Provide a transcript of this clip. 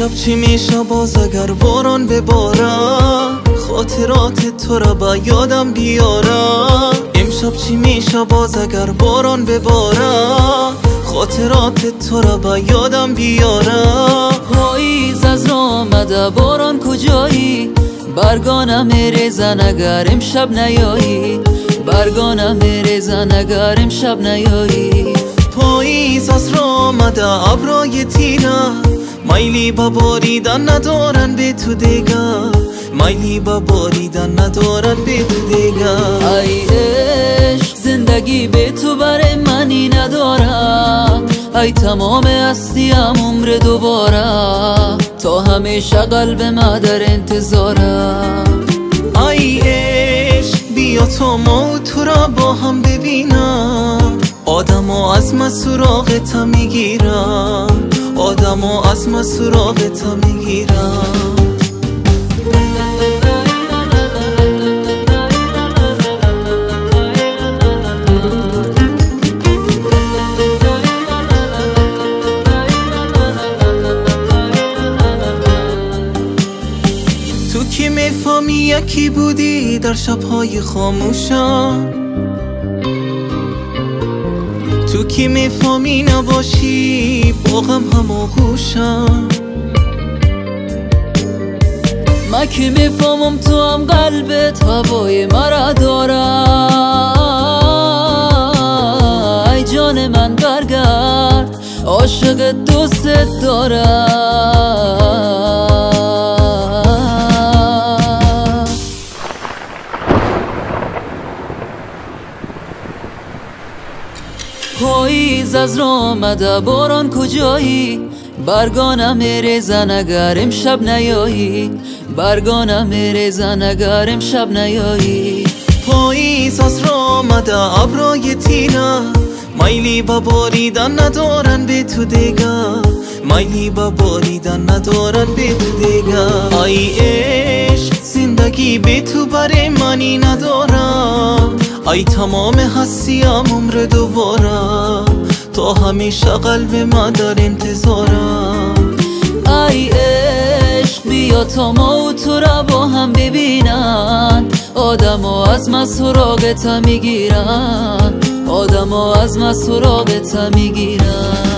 امشب چی میشه باز اگر باران بباره، خاطرات تو را با یادم بیاره. امشب چی میشه باز اگر باران بباره، خاطرات تو را با یادم بیاره. پاییز از راه آمده باران کجایی، برگانم میریزن اگر امشب نیایی، برگانم میریزن اگر امشب نیایی. پاییز از راه آمده ابرای تیره، میلی با باریدن ندارن به تو دیگه، میلی با باریدن ندارن به تو دیگه. ای عشق زندگی به تو برای منی ندارم، ای تمام هستیم عمر دوباره، تا همیشه قلب ما در انتظارم. ای عشق بیا تا ما تو را با هم ببینم، آدمو از ما سراغت میگیرم، آدمو از ما سراغت میگیرم. تو که میفهمی یکی بودی در شبهای خاموشم، تو که میفهمی نباشی با غم هماغوشم. من که میفهمم تو هم قلبت هوای مرا دارم، ای جان من برگرد عاشق دوستت دارم. پاییز از راه آمده باران کجایی، برگانم میریزن اگر امشب نیایی، برگانم میریزن اگر امشب نیایی. پاییز از راه آمده ابرای تیره، میلی با باریدن ندارن به تو دیگه، میلی با باریدن ندارن به تو دیگه. ای عشق زندگی به تو برای منی ندارم، ای تمام هستیم عمر دوباره، تا همیشه قلب ما در انتظارم. ای عشق بیا تا ما و تو را با هم ببینن، آدمو از ما سراغت میگیرن، آدمو از ما سراغت میگیرن.